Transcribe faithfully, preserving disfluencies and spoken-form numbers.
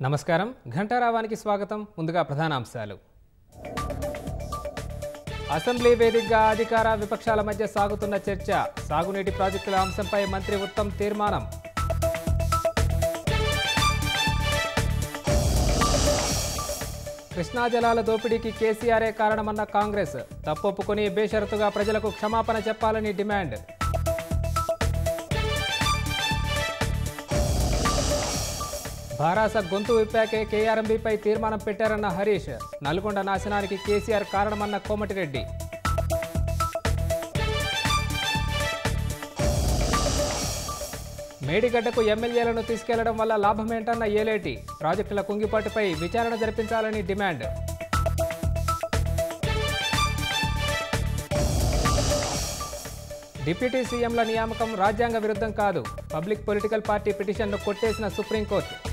నమస్కారం ఘంటారావానికి స్వాగతం ముందుగా ప్రధానాంశాలు అసెంబ్లీ వేదికగా అధికార విపక్షాల మధ్య సాగుతున్న చర్చ సాగునీటి ప్రాజెక్టుల అంశంపై మంత్రి ఉత్తమ్ తీర్మానం కృష్ణా జలాల దోపిడీకి కేసీఆరే కారణమన్న కాంగ్రెస్ తప్పొప్పుకొని బేషరతుగా ప్రజలకు క్షమాపణ చెప్పాలని డిమాండ్ భారాస గొంతు విప్పాకే కేఆర్ఎంబీపై తీర్మానం పెట్టారన్న హరీష్ నల్గొండ నాశనానికి కేసీఆర్ కారణమన్న కోమటిరెడ్డి మేడిగడ్డకు ఎమ్మెల్యేలను తీసుకెళ్లడం వల్ల లాభమేంటన్న ఏలేటి ప్రాజెక్టుల కుంగిపాటుపై విచారణ జరిపించాలని డిమాండ్ డిప్యూటీ సీఎంల నియామకం రాజ్యాంగ విరుద్ధం కాదు పబ్లిక్ పొలిటికల్ పార్టీ పిటిషన్ను కొట్టేసిన సుప్రీంకోర్టు